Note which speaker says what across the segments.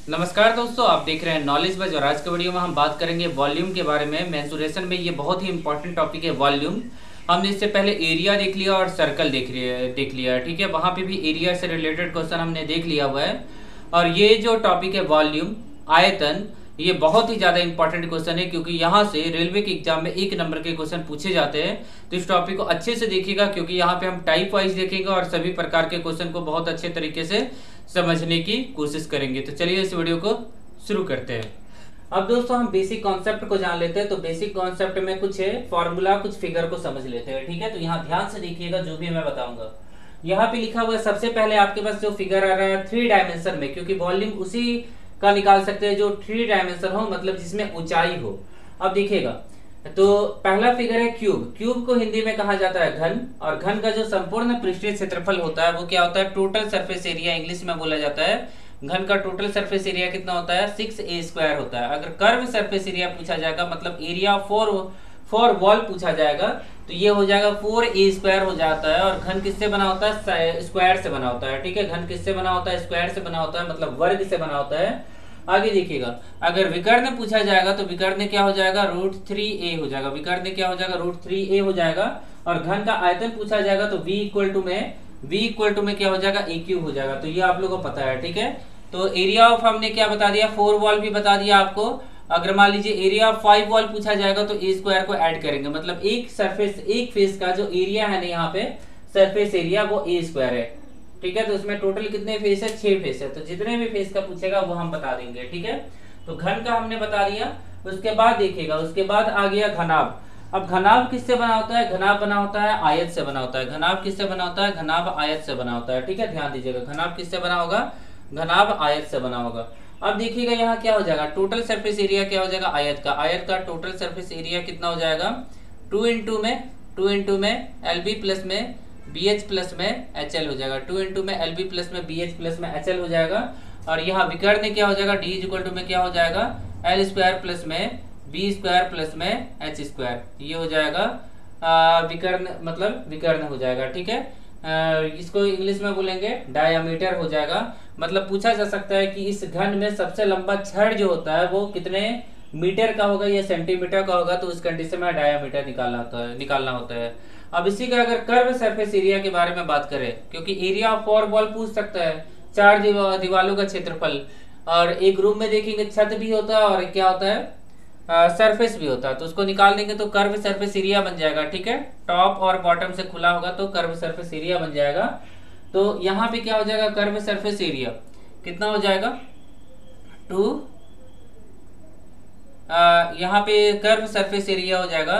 Speaker 1: नमस्कार दोस्तों, आप देख रहे हैं नॉलेज बज और आज के वीडियो में हम बात करेंगे वॉल्यूम के बारे में। मेंसुरेशन में ये बहुत ही इंपॉर्टेंट टॉपिक है वॉल्यूम। हमने इससे पहले एरिया देख लिया और सर्कल देख लिया, ठीक है। वहाँ पे भी एरिया से रिलेटेड क्वेश्चन हमने देख लिया हुआ है। और ये जो टॉपिक है वॉल्यूम, आयतन, ये बहुत ही ज़्यादा इंपॉर्टेंट क्वेश्चन है क्योंकि यहाँ से रेलवे के एग्जाम में 1 नंबर के क्वेश्चन पूछे जाते हैं। तो इस टॉपिक को अच्छे से देखिएगा क्योंकि यहाँ पे हम टाइप वाइज देखेंगे और सभी प्रकार के क्वेश्चन को बहुत अच्छे तरीके से समझने की कोशिश करेंगे। तो चलिए इस वीडियो को शुरू करते हैं। अब दोस्तों हम बेसिक कॉन्सेप्ट को जान लेते हैं। तो बेसिक कॉन्सेप्ट में कुछ है फॉर्मूला, कुछ फिगर को समझ लेते हैं, ठीक है। तो यहाँ ध्यान से देखिएगा जो भी मैं बताऊंगा। यहाँ पे लिखा हुआ है, सबसे पहले आपके पास जो फिगर आ रहा है 3 डायमेंशन में, क्योंकि वॉल्यूम उसी का निकाल सकते हैं जो 3 डायमेंशन हो, मतलब जिसमें ऊंचाई हो। अब देखिएगा, तो पहला फिगर है क्यूब। क्यूब को हिंदी में कहा जाता है घन, और घन का जो संपूर्ण पृष्ठीय क्षेत्रफल होता है वो क्या होता है, टोटल सरफेस एरिया इंग्लिश में बोला जाता है। घन का टोटल सरफेस एरिया कितना होता है, 6a² होता है। अगर कर्व सरफेस एरिया पूछा जाएगा, मतलब एरिया फॉर वॉल पूछा जाएगा, तो ये हो जाएगा 4a² हो जाता है। और घन किससे बना होता है, स्क्वायर से बना होता है, ठीक है। घन किससे बना होता है, स्क्वायर से बना होता है, मतलब वर्ग से बना होता है। आगे देखिएगा, अगर विकर्ण पूछा जाएगा तो विकर्ण क्या हो जाएगा, √3a हो जाएगा। विकर्ण क्या हो जाएगा, √3a हो जाएगा। और घन का आयतन पूछा जाएगा तो v इक्वल टू में क्या हो जाएगा, a³ हो जाएगा। तो ये आप लोगों को पता है, ठीक है। तो एरिया ऑफ हमने क्या बता दिया, 4 वॉल भी बता दिया आपको। अगर मान लीजिए एरिया ऑफ 5 वॉल पूछा जाएगा तो a² को ऐड करेंगे, मतलब एक फेस का जो एरिया है ना, यहाँ पे सरफेस एरिया वो a² है, ठीक है। तो उसमें टोटल कितने फेस है, 6 फेस है। तो जितने भी फेस का पूछेगा वो हम बता देंगे, ठीक है। तो घन का हमने बता दिया। उसके बाद देखिएगा, उसके बाद आ गया घनाभ। अब घनाभ किससे बना होता है, घनाभ बना होता है आयत से बना होता है। घनाभ किससे बना होता है, घनाभ आयत से बना होता है, ठीक है। ध्यान दीजिएगा, घनाभ किससे बना होगा, घनाभ आयत से बना होगा। अब देखिएगा यहाँ क्या हो जाएगा, टोटल सरफेस एरिया क्या हो जाएगा, आयत का टोटल सरफेस एरिया कितना हो जाएगा, 2 इंटू में LB प्लस में BH प्लस में HL हो जाएगा। 2 इंटू में LB प्लस में BH प्लस में HL हो जाएगा। और यहाँ विकर्ण क्या हो जाएगा, D इक्वल टू में क्या हो जाएगा, L² प्लस में B² प्लस में H²। ये हो जाएगा विकर्ण, मतलब विकर्ण हो जाएगा, ठीक है। इसको इंग्लिश में बोलेंगे डायामीटर हो जाएगा। मतलब पूछा जा सकता है कि इस घन में सबसे लंबा छड़ जो होता है वो कितने मीटर का होगा या सेंटीमीटर का होगा, तो उस कंडीशन में डायामीटर निकालना होता है। अब इसी का अगर कर्व सरफेस एरिया के बारे में बात करें, क्योंकि एरिया ऑफ 4 वॉल पूछ सकता है, 4 दीवालों का क्षेत्रफल। और एक रूम में देखेंगे छत भी होता है और क्या होता है, सरफेस भी होता है। तो उसको निकाल देंगे तो कर्व सरफेस एरिया बन जाएगा, ठीक है। टॉप और बॉटम से खुला होगा तो कर्व सरफेस एरिया बन जाएगा। तो यहाँ पे क्या हो जाएगा, कर्व सरफेस एरिया कितना हो जाएगा, 2 यहाँ पे कर्व सरफेस एरिया हो जाएगा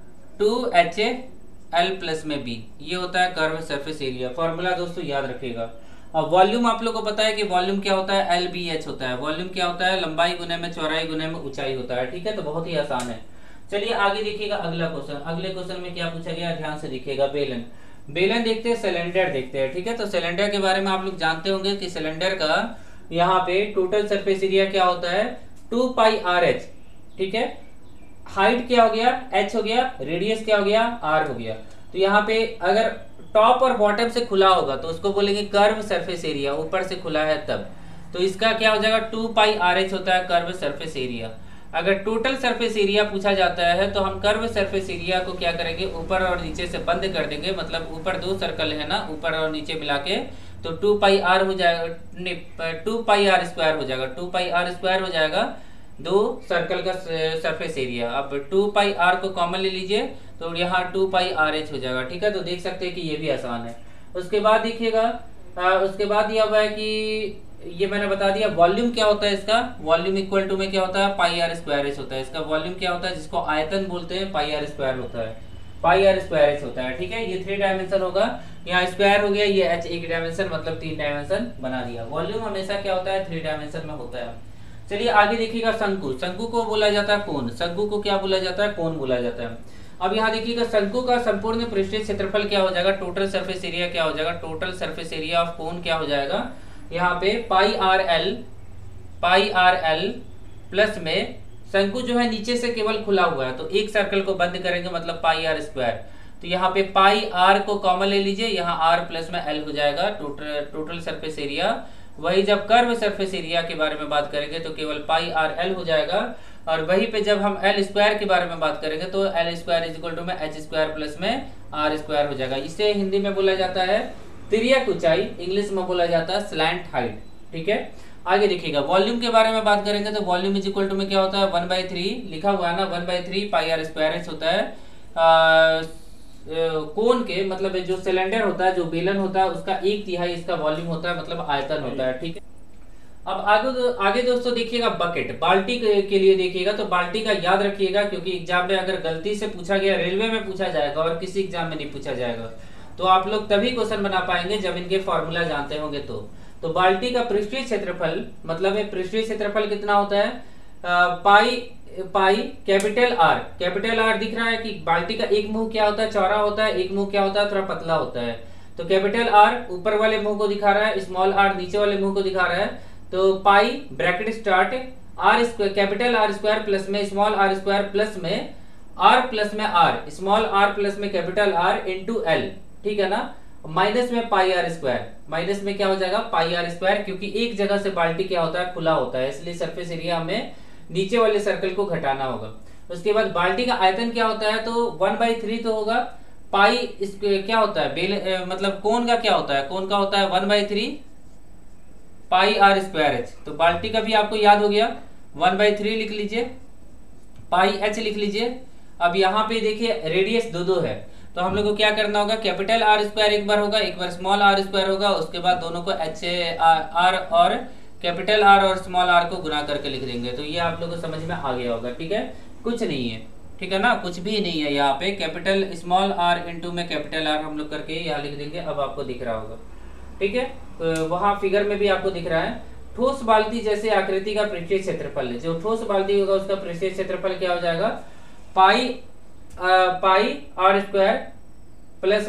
Speaker 1: 2HL प्लस में B। ये होता है कर्व सरफेस एरिया। फॉर्मूला दोस्तों याद रखिएगा। अब वॉल्यूम आप लोग को पता है कि वॉल्यूम क्या होता है, LBH होता है। वॉल्यूम क्या होता है, लंबाई गुने में चौड़ाई गुने में ऊंचाई होता है, ठीक है। तो बहुत ही आसान है। चलिए आगे देखिएगा अगला क्वेश्चन। अगले क्वेश्चन में क्या पूछा गया, ध्यान से देखिएगा। बेलन देखते हैं, सिलेंडर देखते हैं, ठीक है। तो सिलेंडर के बारे में आप लोग जानते होंगे कि सिलेंडर का यहाँ पे टोटल सरफेस एरिया क्या होता है, 2πRH, ठीक है। हाइट क्या हो गया, h हो गया, रेडियस क्या हो गया, r हो गया। तो यहाँ पे अगर टॉप और बॉटम से खुला होगा तो उसको बोलेंगे कर्व सरफेस एरिया, ऊपर से खुला है तब। तो इसका क्या हो जाएगा, 2πRH होता है कर्व सरफेस एरिया। अगर टोटल सरफेस एरिया पूछा जाता है तो हम कर्व सरफेस एरिया को क्या करेंगे, ऊपर और नीचे से बंद कर देंगे। मतलब ऊपर 2 सर्कल है ना, ऊपर और नीचे मिला के, तो 2πR हो जाएगा, 2πR² हो जाएगा। 2πR² हो जाएगा 2 सर्कल का सरफेस एरिया। अब 2πR को कॉमन ले लीजिए तो यहाँ 2πRH हो जाएगा, ठीक है। तो देख सकते हैं कि ये भी आसान है। उसके बाद देखिएगा, उसके बाद दिया हुआ है कि ये मैंने बता दिया वॉल्यूम क्या होता है इसका। वॉल्यूम इक्वल टू में क्या होता है, πr² होता है। इसका वॉल्यूम क्या होता है, जिसको आयतन बोलते हैं, πr² होता है, πr² होता है, ठीक है। ये 3 डायमेंशन होगा, यहाँ स्क्वायर हो गया, ये h 1 डायमेंशन, मतलब 3 डायमेंशन बना दिया। वॉल्यूम हमेशा क्या होता है, 3 डायमेंशन में होता है। चलिए आगे देखिएगा, शंकु। शंकु को बोला जाता है कोण। शंकु को क्या बोला जाता है, कोण बोला जाता है। अब यहाँ देखिएगा, शंकु का संपूर्ण पृष्ठीय क्षेत्रफल क्या हो जाएगा, टोटल सरफेस एरिया क्या हो जाएगा, टोटल सरफेस एरिया ऑफ कोण क्या हो जाएगा, यहाँ पे πRL प्लस में शंकु जो है नीचे से केवल खुला हुआ है तो एक सर्कल को बंद करेंगे, मतलब πr²। तो यहाँ पे पाई आर को कॉमन ले लीजिए, यहाँ आर प्लस में एल हो जाएगा टोटल सरफेस एरिया वही जब कर्व सरफेस एरिया के बारे में बात करेंगे तो केवल पाई आर एल हो जाएगा, और वहीं पे जब हम एल स्क्वायर के बारे में बात करेंगे तो L square is equal to में एच स्क्वायर प्लस में आर स्क्वायर हो जाएगा। इसे हिंदी में बोला जाता है तिर्यक ऊंचाई, इंग्लिश में बोला जाता है स्लैंट हाइट। ठीक है, आगे देखिएगा वॉल्यूम के बारे में बात करेंगे तो वॉल्यूम इज इक्वल टू में क्या होता है 1/3 लिखा हुआ है ना, 1/3 पाई आर स्क्वायर एच होता है। कोन के मतलब जो सिलेंडर होता है, जो बेलन होता है, उसका 1/3 इसका वॉल्यूम होता है, मतलब आयतन होता है। ठीक है, अब आगे दोस्तों देखिएगा बकेट, बाल्टी के लिए देखिएगा तो बाल्टी का याद रखिएगा, क्योंकि एग्जाम में अगर गलती से पूछा गया, रेलवे में पूछा जाएगा और किसी एग्जाम में नहीं पूछा जाएगा, तो आप लोग तभी क्वेश्चन बना पाएंगे जब इनके फॉर्मूला जानते होंगे। तो बाल्टी का पृष्ठीय क्षेत्रफल मतलब पृष्ठीय क्षेत्रफल कितना होता है, पाई कैपिटल आर दिख रहा है कि बाल्टी का एक मुंह क्या होता है, चौड़ा होता है, एक मुंह क्या होता है, थोड़ा पतला होता है। तो कैपिटल आर ऊपर वाले मुंह को दिखा रहा है, स्मॉल आर नीचे वाले मुंह को दिखा रहा है। तो pi bracket start R square capital R square plus में स्मॉल आर स्क्वायर प्लस में आर स्मॉल आर प्लस में कैपिटल आर इंटू एल, ठीक है ना, माइनस में पाई आर स्क्वायर, माइनस में क्या हो जाएगा पाई आर स्क्वायर, क्योंकि एक जगह से बाल्टी क्या होता है खुला होता है, इसलिए सरफेस एरिया हमें नीचे वाले सर्कल को घटाना होगा। उसके बाद बाल्टी का आयतन क्या होता है, तो 1/3 तो होगा, पाई क्या होता है मतलब कोन का क्या होता है, कोन का होता है 1/3 पाई आर स्क्वायर एच। तो बाल्टी का भी आपको याद हो गया, 1/3 लिख लीजिए, पाई एच लिख लीजिए। अब यहाँ पे देखिए रेडियस दो है, तो हम लोग को क्या करना होगा, कैपिटल आर स्क्वायर एक बार होगा, एक बार स्मॉल आर स्क्वायर होगा, उसके बाद दोनों को एच आर और कैपिटल आर और स्मॉल आर को गुना करके लिख देंगे। तो ये आप लोगों को समझ में आ गया होगा। ठीक है, कुछ नहीं है, ठीक है ना, कुछ भी नहीं है यहाँ पे, कैपिटल स्मॉल आर इंटू में कैपिटल आर हम लोग करके यहाँ लिख देंगे। अब आपको दिख रहा होगा, ठीक है, तो वहाँ फिगर में भी आपको दिख रहा है। ठोस बाल्टी जैसे आकृति का पृष्ठीय क्षेत्रफल, जो ठोस बाल्टी होगा उसका पृष्ठीय क्षेत्रफल क्या हो जाएगा, पाई आर स्क्वायर प्लस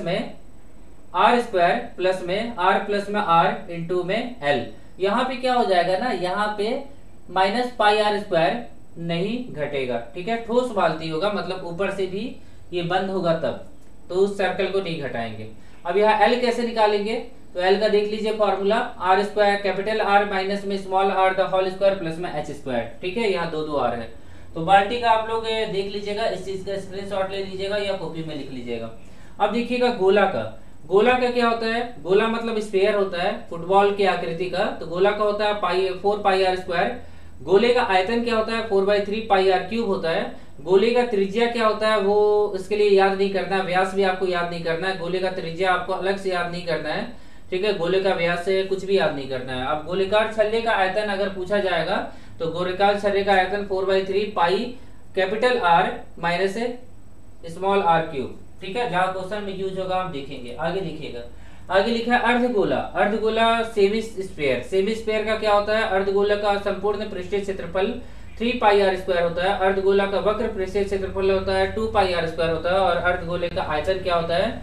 Speaker 1: में आर इंटू में एल। यहाँ पे क्या हो जाएगा ना, यहाँ पे माइनस पाई आर स्क्वायर नहीं घटेगा। ठीक है, ठोस बाल्टी होगा मतलब ऊपर से भी ये बंद होगा तब, तो उस सर्कल को नहीं घटाएंगे। अब यहाँ एल कैसे निकालेंगे, तो एल का देख लीजिए formula, R square capital R minus में small R the whole square plus में एच स्क्वायर। ठीक है, यहाँ दो आर है। तो बाल्टी का आप लोग देख लीजिएगा, इस चीज का स्क्रीनशॉट ले लीजिएगा या कॉपी में लिख लीजिएगा। अब देखिएगा गोला का क्या होता है, गोला मतलब स्फीयर होता है फुटबॉल की आकृति का, तो गोला का होता है 4 पाई आर स्क्वायर। गोले का आयतन क्या होता है 4/3 पाई आर क्यूब होता है। गोले का त्रिज्या क्या होता है वो इसके लिए याद नहीं करना है, व्यास भी आपको याद नहीं करना है, गोले का त्रिज्या आपको अलग से याद नहीं करना है। ठीक है, गोले का व्यास से कुछ भी याद नहीं करना है। अब गोलेकार छल्ले का आयतन अगर पूछा जाएगा तो गोलेकार छल्ले का आयतन 4/3 pi capital R minus small R cube. ठीक है, जहां क्वेश्चन में यूज होगा हम देखेंगे। आगे देखिएगा, आगे लिखा है अर्धगोला सेमी स्फीयर का क्या होता है, अर्धगोला का संपूर्ण पृष्ठीय क्षेत्रफल 3 पाई आर स्क्वायर होता है। अर्धगोला का वक्र पृष्ठीय क्षेत्रफल होता है 2 पाई आर स्क्वायर होता है, और अर्धगोले का आयतन क्या होता है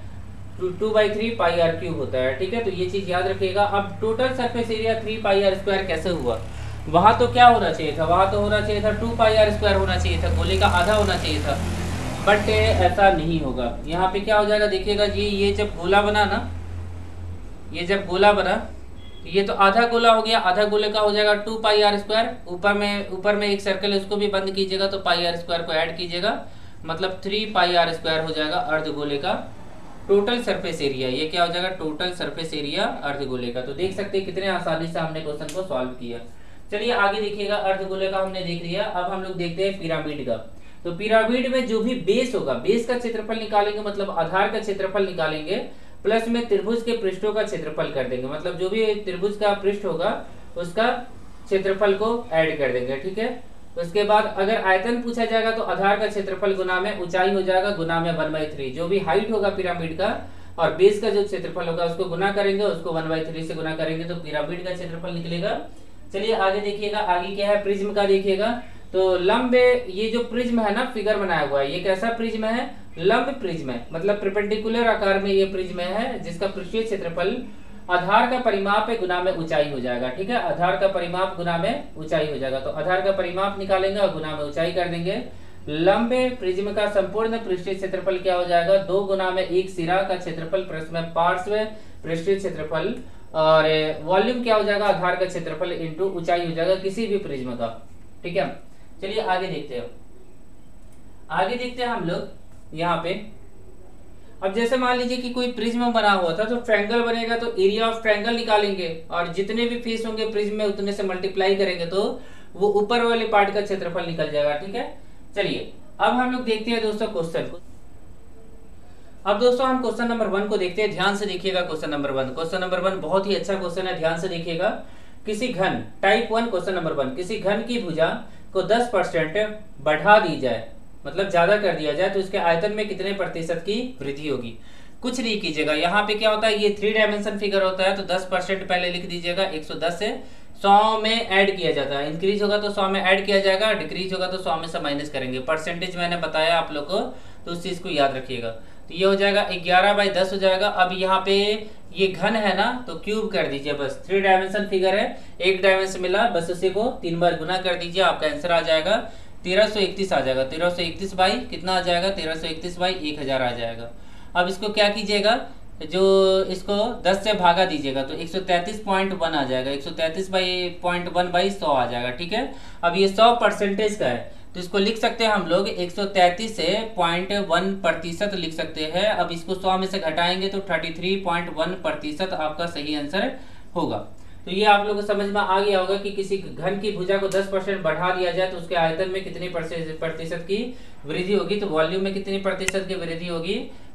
Speaker 1: 2/3 पाई आर क्यूब होता है। ठीक है, तो ये चीज याद रखिएगा। अब total surface area 3 pi R square कैसे हुआ, वहां तो क्या होना चाहिए था, वहां तो होना चाहिए था 2 पाई आर स्क्वायर होना चाहिए था, गोले का आधा होना चाहिए था, बट ऐसा नहीं होगा। यहाँ पे क्या हो जाएगा देखिएगा जी, ये जब गोला बना ना, ये जब गोला बना तो ये तो आधा गोला हो गया, आधा गोले का हो जाएगा 2 पाई आर स्क्वायर। ऊपर में एक सर्कल है उसको भी बंद कीजिएगा, तो पाई आर स्क्वायर को ऐड कीजिएगा, मतलब 3 पाई आर स्क्वायर हो जाएगा अर्धगोले का टोटल सरफेस एरिया। ये क्या हो जाएगा टोटल सरफेस एरिया अर्धगोले का। तो देख सकते हैं कितने आसानी से हमने क्वेश्चन को सॉल्व किया। चलिए आगे देखिएगा, अर्धगोले का हमने देख लिया। अब हम लोग देखते हैं पिरामिड का। तो पिरामिड में जो भी बेस होगा, बेस का क्षेत्रफल निकालेंगे, मतलब आधार का क्षेत्रफल निकालेंगे, प्लस में त्रिभुज के पृष्ठों का क्षेत्रफल कर देंगे, मतलब जो भी त्रिभुज का पृष्ठ होगा उसका क्षेत्रफल को ऐड कर देंगे। ठीक है, उसके बाद अगर आयतन पूछा जाएगा तो आधार का क्षेत्रफल गुना में ऊंचाई हो जाएगा, गुना में 1/3। जो भी हाइट होगा पिरामिड का और बेस का जो क्षेत्रफल होगा उसको गुना करेंगे, उसको 1/3 से गुना करेंगे तो पिरामिड का क्षेत्रफल निकलेगा। चलिए आगे देखिएगा, आगे क्या है, प्रिज्म का देखिएगा। तो लंब, ये जो प्रिज्म है ना फिगर बनाया हुआ है, ये कैसा प्रिज्म है, लंब प्रिज्म है, मतलब परपेंडिकुलर आकार में ये प्रिज्म है, जिसका पृष्ठीय क्षेत्रफल आधार का परिमाप है गुना में ऊंचाई हो जाएगा। ठीक है, आधार का परिमाप गुना में ऊंचाई हो जाएगा, तो आधार का परिमाप निकालेंगे और गुना में ऊंचाई कर देंगे। लंब प्रिज्म का संपूर्ण पृष्ठीय क्षेत्रफल क्या हो जाएगा, 2 गुना में 1 सिरा का क्षेत्रफल प्लस में पार्श्व पृष्ठीय क्षेत्रफल, और वॉल्यूम क्या हो जाएगा, आधार का क्षेत्रफल इंटू ऊंचाई हो जाएगा किसी भी प्रिज्म का। ठीक है, चलिए आगे देखते हैं। आगे देखते हैं हम लोग यहाँ पे। अब जैसे मान लीजिए कि कोई प्रिज्म बना हुआ था, तो ट्रायंगल बनेगा तो एरिया ऑफ ट्रायंगल निकालेंगे और जितने भी फेस होंगे प्रिज्म में उतने से मल्टीप्लाई करेंगे तो वो ऊपर वाले पार्ट का क्षेत्रफल निकल जाएगा। ठीक है, चलिए अब हम लोग देखते हैं दोस्तों क्वेश्चन को। अब दोस्तों हम क्वेश्चन नंबर 1 को देखते हैं, ध्यान से देखिएगा। क्वेश्चन नंबर 1, क्वेश्चन नंबर 1 बहुत ही अच्छा क्वेश्चन है, ध्यान से देखिएगा। किसी घन, टाइप 1 क्वेश्चन नंबर 1, किसी घन की भुजा को 10% बढ़ा दी जाए, मतलब ज्यादा कर दिया जाए, तो इसके आयतन में कितने प्रतिशत की वृद्धि होगी। कुछ नहीं कीजिएगा, यहाँ पे क्या होता है, ये 3 डायमेंशन फिगर होता है, तो 10% पहले लिख दीजिएगा। 110 से 100 में ऐड किया जाता है, इंक्रीज होगा तो 100 में ऐड किया जाएगा, डिक्रीज होगा तो 100 में से माइनस करेंगे। परसेंटेज मैंने बताया आप लोग को, तो उस चीज को याद रखिएगा। तो ये हो जाएगा 11/10 हो जाएगा। अब यहाँ पे ये घन है ना, तो क्यूब कर दीजिए बस। 3 डायमेंशन फिगर है, 1 डायमेंशन मिला, बस उसी को 3 बार गुना कर दीजिए, आपका आंसर आ जाएगा 1331 आ जाएगा। 1331 बाई कितना आ जाएगा, 1331 बाई 1000 आ जाएगा। अब इसको क्या कीजिएगा, जो इसको 10 से भागा दीजिएगा तो 133.1 आ जाएगा। 133/0.1 बाई 100 आ जाएगा। ठीक है, अब ये 100% का है, तो इसको लिख सकते हैं हम लोग 133 से 0.1% लिख सकते हैं। अब इसको 100 में से घटाएंगे तो 33.1% आपका सही आंसर होगा। तो ये आप लोगों को समझ में आ गया होगा कि किसी घन की भुजा को 10% बढ़ा दिया जाए तो उसके आयतन में कितने प्रतिशत की वृद्धि होगी। तो वॉल्यूम में कितनी प्रतिशत की वृद्धि होगी,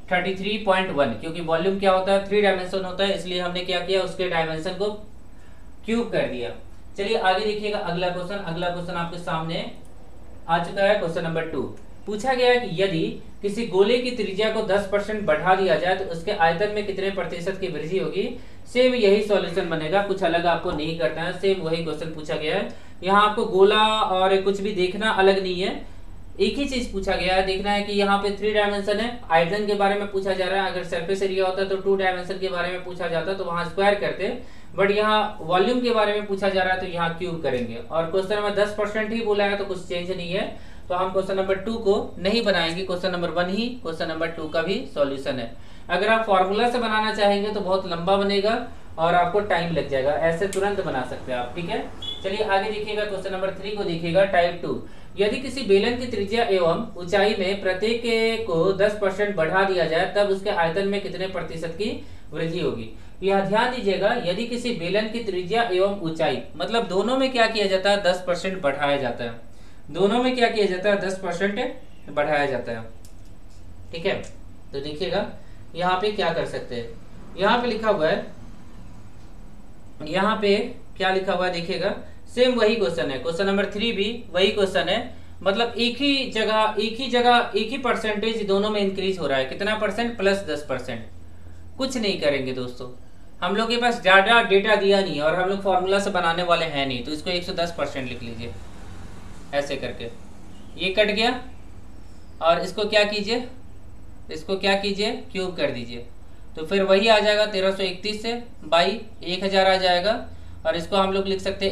Speaker 1: 33.1, क्योंकि वॉल्यूम क्या होता है, 3 डायमेंशन होता है, इसलिए हमने क्या किया, उसके डायमेंशन को क्यूब कर दिया। चलिए आगे देखिएगा अगला क्वेश्चन। अगला क्वेश्चन आपके सामने आ चुका है, क्वेश्चन नंबर 2। पूछा गया है कि यदि किसी गोले की त्रिज्या को 10% बढ़ा दिया जाए तो उसके आयतन में कितने प्रतिशत की वृद्धि होगी। सेम यही सॉल्यूशन बनेगा, कुछ अलग आपको नहीं करना है, सेम वही क्वेश्चन पूछा गया है। यहाँ आपको गोला और कुछ भी देखना अलग नहीं है, एक ही चीज पूछा गया है। देखना है कि यहाँ पे 3 डायमेंशन है, आयतन के बारे में पूछा जा रहा है। अगर सरफेस एरिया होता तो 2 डायमेंशन के बारे में पूछा जाता तो वहां स्क्वायर करते, बट यहाँ वॉल्यूम के बारे में पूछा जा रहा है तो यहाँ क्यूब करेंगे। और क्वेश्चन में 10% ही बोला है तो कुछ चेंज नहीं है, तो हम क्वेश्चन नंबर 2 को नहीं बनाएंगे, क्वेश्चन नंबर 1 ही क्वेश्चन नंबर 2 का भी सॉल्यूशन है। अगर आप फॉर्मूला से बनाना चाहेंगे तो बहुत लंबा बनेगा और आपको टाइम लग जाएगा, ऐसे तुरंत बना सकते हैं आप। ठीक है, चलिए आगे देखिएगा, क्वेश्चन नंबर 3 को देखिएगा, टाइप 2। यदि किसी बेलन की त्रिज्या एवं ऊंचाई में प्रत्येक को 10% बढ़ा दिया जाए तब उसके आयतन में कितने प्रतिशत की वृद्धि होगी। यह ध्यान दीजिएगा, यदि किसी बेलन की त्रिज्या एवं ऊंचाई, मतलब दोनों में क्या किया जाता है, 10% बढ़ाया जाता है। दोनों में क्या किया जाता है, 10% बढ़ाया जाता है। ठीक है, तो देखिएगा यहाँ पे क्या कर सकते हैं। यहाँ पे लिखा हुआ है, यहाँ पे क्या लिखा हुआ है देखिएगा, सेम वही क्वेश्चन है। क्वेश्चन नंबर 3 भी वही क्वेश्चन है, मतलब एक ही परसेंटेज दोनों में इंक्रीज हो रहा है। कितना परसेंट, +10%। कुछ नहीं करेंगे दोस्तों, हम लोग के पास ज्यादा डेटा दिया नहीं है और हम लोग फॉर्मूला से बनाने वाले हैं नहीं, तो इसको 110% लिख लीजिए ऐसे करके। ये कट गया और इसको क्या कीजिए, इसको क्या कीजिए, क्यूब कर दीजिए, तो फिर वही आ जाएगा 1331 से बाई 1000 आ जाएगा। और इसको हम लोग लिख सकते हैं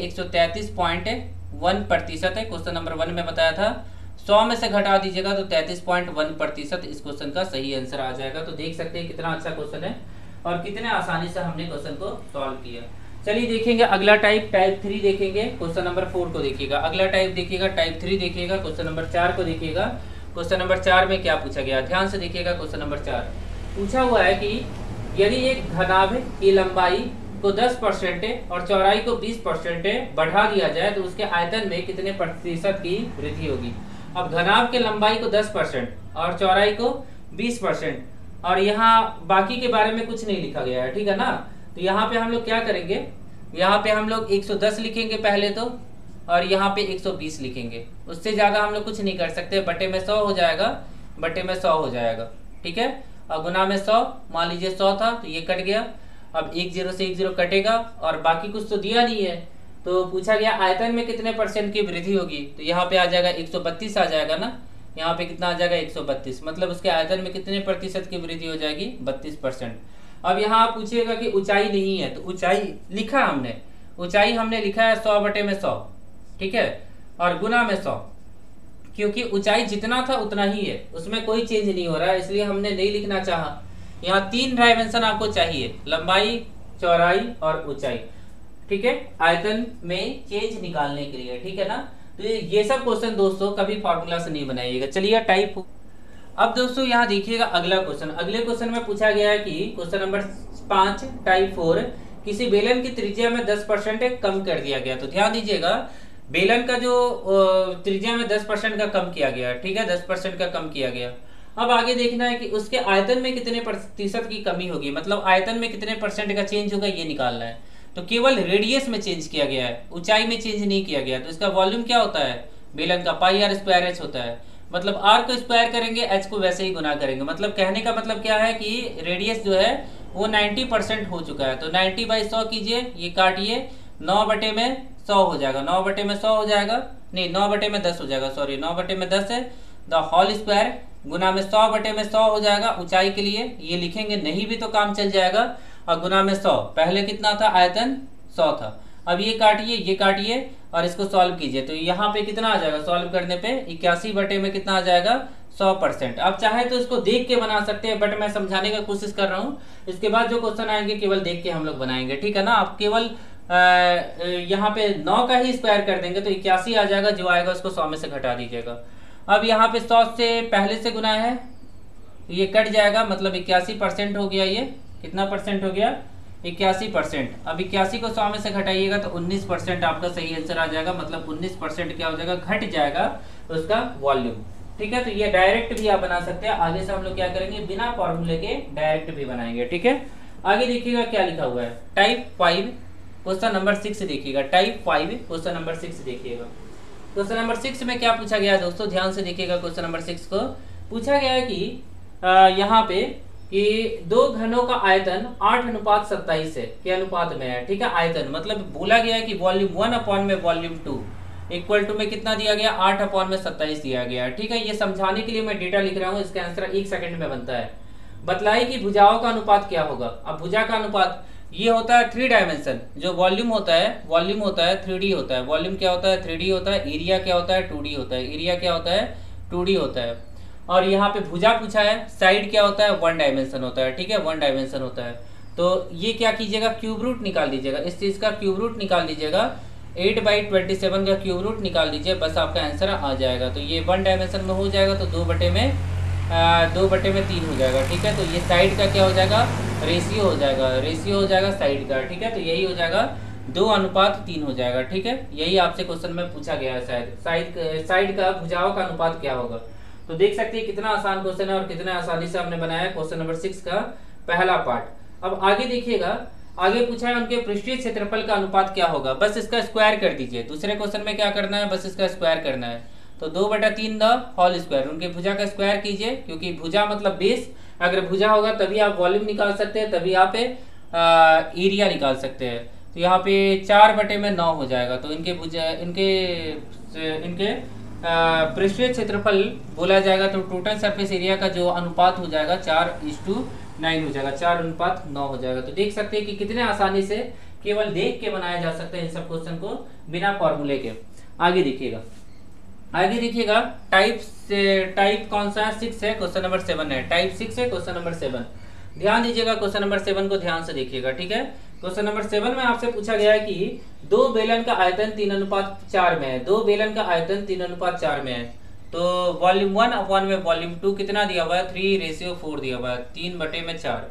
Speaker 1: 133.1% है, क्वेश्चन नंबर 1 में बताया था। 100 में से घटा दीजिएगा तो 33.1% इस क्वेश्चन का सही आंसर आ जाएगा। तो देख सकते हैं कितना अच्छा क्वेश्चन है और कितने आसानी से हमने क्वेश्चन को सॉल्व किया। चलिए देखेंगे अगला टाइप 3 देखेंगे, क्वेश्चन नंबर 4 को देखिएगा। अगला टाइप देखिएगा, टाइप 3 देखिएगा, क्वेश्चन नंबर 4 को देखिएगा। क्वेश्चन नंबर 4 में क्या पूछा गया, ध्यान से देखिएगा। क्वेश्चन नंबर 4 पूछा हुआ है कि यदि एक घनाभ की लंबाई को 10% और चौड़ाई को 20% बढ़ा दिया जाए तो उसके आयतन में कितने प्रतिशत की वृद्धि होगी। अब घनाभ के लंबाई को 10% और चौड़ाई को 20%, और यहाँ बाकी के बारे में कुछ नहीं लिखा गया है, ठीक है ना। तो यहाँ पे हम लोग क्या करेंगे, यहाँ पे हम लोग 110 लिखेंगे पहले तो, और यहाँ पे 120 लिखेंगे। उससे ज्यादा हम लोग कुछ नहीं कर सकते, बटे में 100 हो जाएगा, बटे में 100 हो जाएगा, ठीक है। और गुना में 100, मान लीजिए 100 था तो ये कट गया। अब 10 से 10 कटेगा और बाकी कुछ तो दिया नहीं है, तो पूछा गया आयतन में कितने % की वृद्धि होगी। तो यहाँ पे आ जाएगा 132 आ जाएगा ना, यहाँ पे कितना आ जाएगा 132, मतलब उसके आयतन में कितने प्रतिशत की वृद्धि हो जाएगी, 32%। अब यहाँ आप पूछिएगा कि ऊंचाई नहीं है, तो ऊंचाई लिखा हमने, ऊंचाई हमने लिखा है 100 बटे में 100, ठीक है, और गुना में 100, क्योंकि ऊंचाई जितना था उतना ही है, उसमें कोई चेंज नहीं हो रहा है, इसलिए हमने नहीं लिखना चाहा। यहाँ 3 डायमेंशन आपको चाहिए, लंबाई चौड़ाई और ऊंचाई, ठीक है, आयतन में चेंज निकालने के लिए, ठीक है ना। तो ये सब क्वेश्चन दोस्तों कभी फार्मूला से नहीं बनाइएगा। चलिए टाइप, अब दोस्तों यहाँ देखिएगा अगला क्वेश्चन। अगले क्वेश्चन में पूछा गया है कि क्वेश्चन नंबर 5 टाइप 4, किसी बेलन की त्रिज्या में 10% कम कर दिया गया। तो ध्यान दीजिएगा, बेलन का जो त्रिज्या में 10% का कम किया गया, ठीक है, 10% का कम किया गया। अब आगे देखना है कि उसके आयतन में कितने प्रतिशत की कमी होगी, मतलब आयतन में कितने परसेंट का चेंज होगा ये निकालना है। तो केवल रेडियस में चेंज किया गया है, ऊंचाई में चेंज नहीं किया गया। तो इसका वॉल्यूम क्या होता है बेलन का, पाई आर स्क्वायर एच होता है। मतलब आर को स्क्वायर करेंगे, एच को वैसे ही गुना करेंगे। मतलब कहने का मतलब क्या है कि रेडियस जो है वो 90% हो चुका है। तो 90/100 कीजिए, ये काटिए, 9/100 हो जाएगा, 9/100 हो जाएगा, नहीं 9/10 हो जाएगा, सॉरी 9/10 है, द होल स्क्वायर गुना में 100/100 हो जाएगा। ऊंचाई के लिए ये लिखेंगे नहीं भी तो काम चल जाएगा, और गुना में 100, पहले कितना था आयतन 100 था। अब ये काटिए और इसको सॉल्व कीजिए। तो यहाँ पे कितना आ जाएगा सॉल्व करने पे, 81 में कितना आ जाएगा 100%। अब चाहे तो इसको देख के बना सकते हैं, बट मैं समझाने का कोशिश कर रहा हूँ। इसके बाद जो क्वेश्चन आएंगे केवल देख के हम लोग बनाएंगे, ठीक है ना। आप केवल यहाँ पे 9 का ही स्क्वायर कर देंगे तो 81 आ जाएगा, जो आएगा उसको 100 में से घटा दीजिएगा। अब यहाँ पे 100 से पहले से गुना है, ये कट जाएगा, मतलब 81% हो गया। ये कितना परसेंट हो गया 81%। अब 81 को 100 में से घटाइएगा तो 19% आपका सही आंसर आ जाएगा। मतलब 19% क्या हो जाएगा, घट जाएगा उसका वॉल्यूम, ठीक है। तो ये डायरेक्ट भी आप बना सकते हैं। आगे से हम लोग क्या करेंगे, बिना फॉर्मूले के डायरेक्ट भी बनाएंगे, ठीक है। आगे देखिएगा क्या लिखा हुआ है, टाइप 5 क्वेश्चन नंबर 6 देखिएगा। टाइप 5 क्वेश्चन नंबर 6 देखिएगा। क्वेश्चन नंबर 6 में क्या पूछा गया है दोस्तों, ध्यान से देखिएगा। क्वेश्चन नंबर 6 को पूछा गया है कि यहाँ पे कि दो घनों का आयतन 8:27 है के अनुपात में है, ठीक है। आयतन मतलब बोला गया है कि वॉल्यूम 1 में वॉल्यूम 2 इक्वल टू में कितना दिया गया 8/27 दिया गया, ठीक है। ये समझाने के लिए मैं डेटा लिख रहा हूँ, इसका आंसर 1 सेकंड में बनता है। बतलाई कि भुजाओं का अनुपात क्या होगा। अब भुजा का अनुपात ये होता है 3 डायमेंशन, जो वॉल्यूम होता है 3D होता है। वॉल्यूम क्या होता है 3D होता है, एरिया क्या होता है 2D होता है, एरिया क्या होता है 2D होता है। और यहाँ पे भुजा पूछा है, साइड क्या होता है 1 डायमेंशन होता है, ठीक है, 1 डायमेंशन होता है। तो ये क्या कीजिएगा, क्यूब रूट निकाल दीजिएगा, इस चीज का क्यूब रूट निकाल दीजिएगा, 8/27 का क्यूब रूट निकाल दीजिए, बस आपका आंसर आ जाएगा। तो ये 1 डायमेंशन में हो जाएगा तो 2/3 हो जाएगा, ठीक है। तो ये साइड का क्या हो जाएगा, रेशियो हो जाएगा साइड का, ठीक है। तो यही हो जाएगा 2:3 हो जाएगा, ठीक है। यही आपसे क्वेश्चन में पूछा गया है, शायद साइड का भुजाओं का अनुपात क्या होगा। तो देख सकते हैं कितना आसान क्वेश्चन है और कितना आसानी से हमने बनाया क्वेश्चन नंबर 6 का पहला पार्ट। अब आगे देखिएगा, आगे पूछा है उनके पृष्ठीय क्षेत्रफल का अनुपात क्या होगा, बस इसका स्क्वायर कर दीजिए। दूसरे क्वेश्चन में क्या करना है, बस इसका स्क्वायर करना है। तो 2/3 द होल स्क्वायर, उनके भुजा का स्क्वायर कीजिए, क्योंकि भुजा मतलब बेस, अगर भुजा होगा तभी आप वॉल्यूम निकाल सकते हैं, तभी आप एरिया निकाल सकते हैं। तो यहाँ पे 4/9 हो जाएगा। तो इनके भुजा इनके पृष्ठीय क्षेत्रफल बोला जाएगा तो टोटल सरफेस एरिया का जो अनुपात हो जाएगा 4:9 हो जाएगा, 4:9 हो जाएगा। तो देख सकते हैं कि कितने आसानी से केवल देख के बनाया जा सकता है इन सब क्वेश्चन को बिना फॉर्मूले के। आगे देखिएगा टाइप कौन सा है, 6 है, क्वेश्चन नंबर 7 है। टाइप 6 है, क्वेश्चन नंबर 7। ध्यान दीजिएगा, क्वेश्चन नंबर 7 को ध्यान से देखिएगा, ठीक है। क्वेश्चन नंबर 7 में आपसे पूछा गया है कि दो बेलन का आयतन 3:4 में है, दो बेलन का आयतन 3:4 में है। तो वॉल्यूम 1 में वॉल्यूम 2 कितना दिया हुआ है 3:4 दिया हुआ है, 3/4।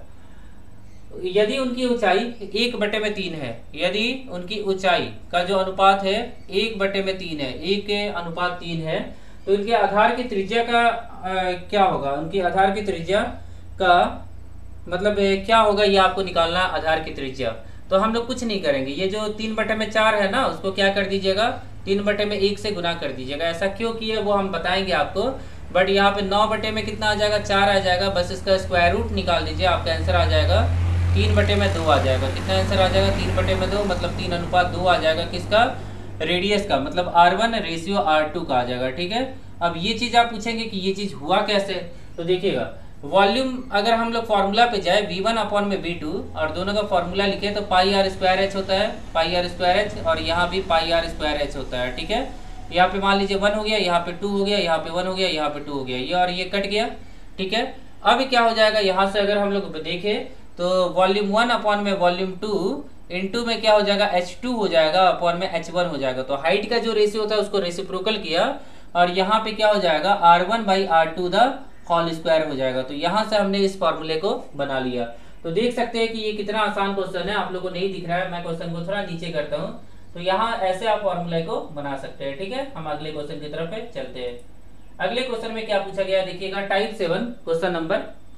Speaker 1: यदि उनकी ऊंचाई 1/3 है, यदि उनकी ऊंचाई का जो अनुपात है 1/3 है, 1:3 है, तो इनके आधार की त्रिज्या का क्या होगा, उनकी आधार की त्रिज्या का मतलब क्या होगा, ये आपको निकालना है आधार की त्रिज्या। तो हम लोग कुछ नहीं करेंगे, ये जो 3/4 है ना, उसको क्या कर दीजिएगा 3/1 से गुना कर दीजिएगा। ऐसा क्यों किया वो हम बताएंगे आपको, बट यहाँ पे 9 में कितना आ जाएगा 4 आ जाएगा, बस इसका स्क्वायर रूट निकाल दीजिए, आपका आंसर आ जाएगा 3/2 आ जाएगा। कितना आंसर आ जाएगा 3/2, मतलब 3:2 आ जाएगा किसका, रेडियस का, मतलब R1:R2 का आ जाएगा, ठीक है। अब ये चीज आप पूछेंगे कि ये चीज हुआ कैसे, तो देखिएगा वॉल्यूम अगर हम लोग फॉर्मूला पे जाए V1/V2 और दोनों का फॉर्मूला लिखे तो πr² होता है, πr², और यहाँ भी πr² होता है, ठीक है। यहाँ पे मान लीजिए 1 हो गया, यहाँ पे 2 हो गया, यहाँ पे 1 हो गया, यहाँ पे 2 हो गया, ये और ये कट गया, ठीक है। अब क्या हो जाएगा, यहाँ से अगर हम लोग देखें तो वॉल्यूम 1 अपॉन में वॉल्यूम 2 इनटू में क्या हो जाएगा, H2 हो जाएगा अपॉन में H1 हो जाएगा। तो हाइट का जो रेशियो होता है उसको रेसिप्रोकल किया और यहाँ पे क्या हो जाएगा, R1/R2 द होल स्क्वायर हो जाएगा। तो यहाँ से हमने इस फॉर्मूले को बना लिया। तो देख सकते हैं कि ये कितना आसान क्वेश्चन है, आप लोगों को नहीं दिख रहा है, मैं क्वेश्चन को थोड़ा नीचे करता हूँ। तो यहाँ ऐसे आप फॉर्मूले को बना सकते हैं। ठीक है, हम अगले क्वेश्चन की तरफ चलते हैं। अगले क्वेश्चन में क्या पूछा गया देखिएगा, टाइप 7 क्वेश्चन नंबर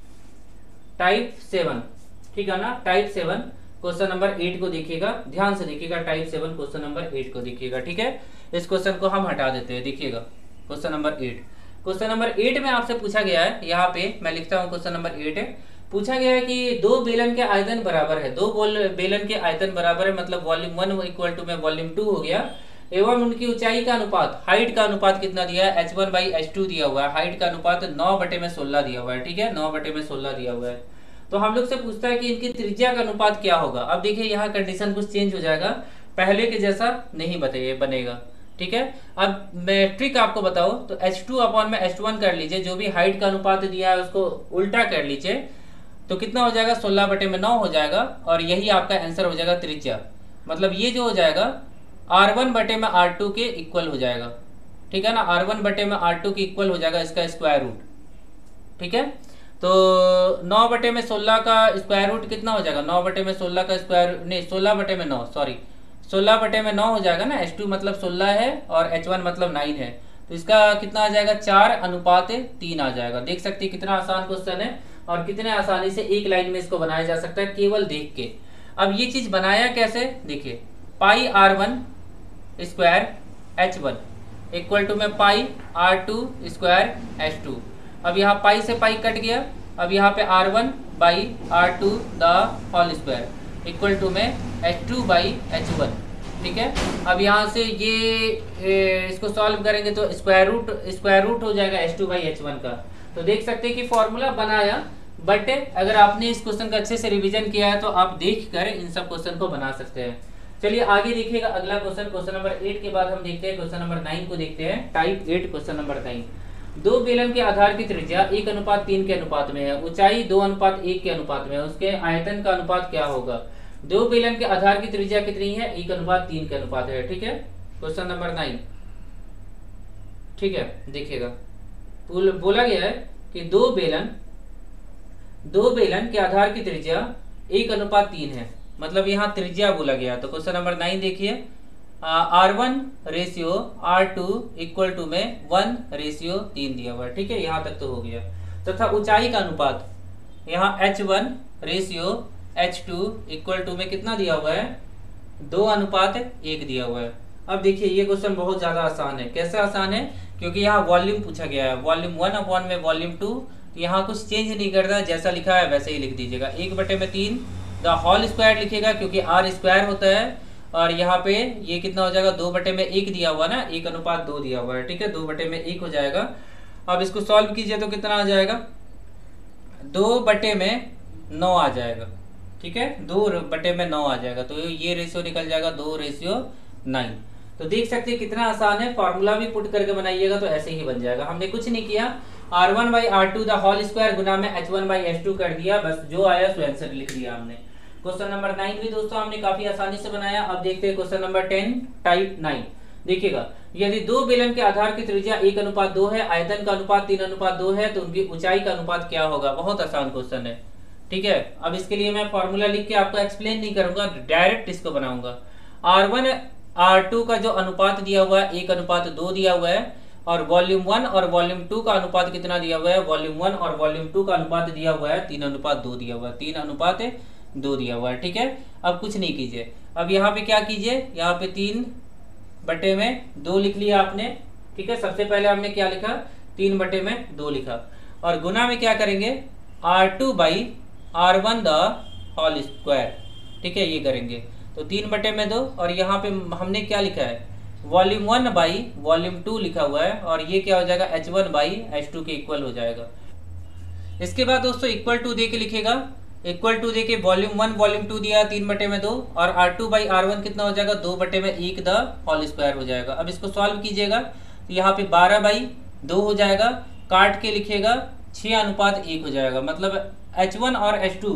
Speaker 1: टाइप 7, ठीक है ना, टाइप 7 क्वेश्चन नंबर 8 को देखिएगा, ध्यान से देखिएगा, टाइप 7 क्वेश्चन नंबर 8 को देखिएगा। ठीक है, इस क्वेश्चन को हम हटा देते हैं। देखिएगा क्वेश्चन नंबर 8, क्वेश्चन नंबर 8 में आपसे पूछा गया है, यहाँ पे मैं लिखता हूँ क्वेश्चन नंबर 8 है, पूछा गया है कि दो बेलन के आयतन बराबर है, दो बेलन के आयतन बराबर है, मतलब वॉल्यूम 1 इक्वल टू में वॉल्यूम 2 हो गया, एवं उनकी ऊंचाई का अनुपात, हाइट का अनुपात कितना दिया है, H1/H2 दिया हुआ है, हाइट का अनुपात 9/16 दिया हुआ है। ठीक है, 9/16 दिया हुआ है। तो हम लोग से पूछता है कि इनकी त्रिज्या का अनुपात क्या होगा। अब देखिए यहाँ कंडीशन कुछ चेंज हो जाएगा, पहले के जैसा नहीं बनेगा। ठीक है, अब मैं ट्रिक आपको बताओ तो H2 अपॉन में H1 कर लीजिए, जो भी हाइट का अनुपात दिया है उसको उल्टा कर लीजिए, तो कितना हो जाएगा, 16/9 हो जाएगा, और यही आपका आंसर हो जाएगा त्रिज्या। मतलब ये जो हो जाएगा R1/R2 के इक्वल हो जाएगा। ठीक है ना, R1/R2 के इक्वल हो जाएगा इसका स्क्वायर रूट। ठीक है, तो 9/16 का स्क्वायर रूट कितना हो जाएगा, 9/16 का स्क्वायर नहीं 16/9 सॉरी 16/9 हो जाएगा ना। H2 मतलब 16 है और H1 मतलब 9 है, तो इसका कितना आ जाएगा, 4:3 आ जाएगा। देख सकते हैं कितना आसान क्वेश्चन है और कितने आसानी से एक लाइन में इसको बनाया जा सकता है केवल देख के। अब ये चीज बनाया कैसे, देखिए πr1 square H1 equal to में πr2 स्क्वायर H2। अब यहाँ पाई से पाई कट गया, अब यहाँ पे R1/R2 the whole square equal to में H2/H1। ठीक है, अब यहाँ से ये इसको सॉल्व करेंगे तो स्क्वायर रूट हो जाएगा H2/H1 का। तो देख सकते हैं कि फॉर्मूला बनाया, बट अगर आपने इस क्वेश्चन का अच्छे से रिवीजन किया है तो आप देख कर इन सब क्वेश्चन को बना सकते हैं। चलिए आगे देखिएगा अगला क्वेश्चन, क्वेश्चन नंबर 8 के बाद हम देखते हैं क्वेश्चन नंबर 9 को देखते हैं। टाइप 8 क्वेश्चन नंबर 9, दो बेलन के आधार की त्रिज्या 1:3 के अनुपात में है, ऊंचाई 2:1 के अनुपात में है, उसके आयतन का अनुपात क्या होगा। दो बेलन के आधार की त्रिज्या कितनी है, 1:3 के अनुपात है। ठीक है, क्वेश्चन नंबर 9। ठीक है, देखिएगा बोला गया है कि दो बेलन के आधार की त्रिज्या 1:3 है, मतलब यहाँ त्रिज्या बोला गया। तो क्वेश्चन नंबर 9 देखिए, R1/R2 इक्वल टू में 1/3 दिया हुआ है। ठीक है, यहाँ तक तो हो गया। तथा ऊंचाई का अनुपात यहाँ H1/H2 इक्वल टू में कितना दिया हुआ है, 2:1 दिया हुआ है। अब देखिए ये क्वेश्चन बहुत ज्यादा आसान है। कैसे आसान है, क्योंकि यहाँ वॉल्यूम पूछा गया है, वॉल्यूम 1 अपॉन में वॉल्यूम 2, यहाँ कुछ चेंज नहीं करता, जैसा लिखा है वैसे ही लिख दीजिएगा। 1/3 द होल स्क्वायर लिखिएगा क्योंकि R स्क्वायर होता है, और यहाँ पे ये कितना हो जाएगा, 2/1 दिया हुआ ना, 1:2 दिया हुआ है। ठीक है, 2/1 हो जाएगा। अब इसको सॉल्व कीजिए तो कितना आ जाएगा, 2/9 आ जाएगा। ठीक है, 2/9 आ जाएगा, तो ये रेशियो निकल जाएगा 2:9। तो देख सकते हैं कितना आसान है, फॉर्मूला भी पुट करके बनाइएगा तो ऐसे ही बन जाएगा। हमने कुछ नहीं किया, R1/R2 द होल स्क्वायर गुना में H1/H2 कर दिया, बस जो आया सो आंसर लिख दिया हमने। क्वेश्चन नंबर 9 भी दोस्तों हमने काफी आसानी से बनाया। अब देखते हैं क्वेश्चन नंबर 10 टाइप 9। देखिएगा, यदि दो बेलन के आधार की त्रिज्या 1:2 है, आयतन का अनुपात 3:2 है, तो उनकी ऊंचाई का अनुपात क्या होगा। बहुत आसान क्वेश्चन है। ठीक है, अब इसके लिए मैं फॉर्मूला लिख के आपको एक्सप्लेन नहीं करूंगा, डायरेक्ट इसको बनाऊंगा। R1/R2 का जो अनुपात दिया हुआ है 1:2 दिया हुआ है, और वॉल्यूम 1 और वॉल्यूम 2 का अनुपात कितना दिया हुआ है, वॉल्यूम 1 और वॉल्यूम 2 का अनुपात दिया हुआ है 3:2 दिया हुआ है, 3:2 दिया हुआ है। ठीक है, अब कुछ नहीं कीजिए, अब यहाँ पे क्या कीजिए, यहाँ पे 3/2 लिख लिया आपने। ठीक है, सबसे पहले हमने क्या लिखा, 3/2 लिखा, और गुना में क्या करेंगे, R2/R1 द होल स्क्वायर। ठीक है, ये करेंगे तो 3/2, और यहाँ पे हमने क्या लिखा है, वॉल्यूम 1/वॉल्यूम 2 लिखा हुआ है, और ये क्या हो जाएगा, H1/H2 के इक्वल हो जाएगा। इसके बाद दोस्तों इक्वल टू दे के लिखेगा, इक्वल टू दे के वॉल्यूम 1 वॉल्यूम 2 दिया 3/2, और R2/R1 कितना हो जाएगा, 2/1 द होल स्क्वायर हो जाएगा। अब इसको सॉल्व कीजिएगा तो यहाँ पे 12/2 हो जाएगा, काट के लिखेगा 6:1 हो जाएगा। मतलब H1 और H2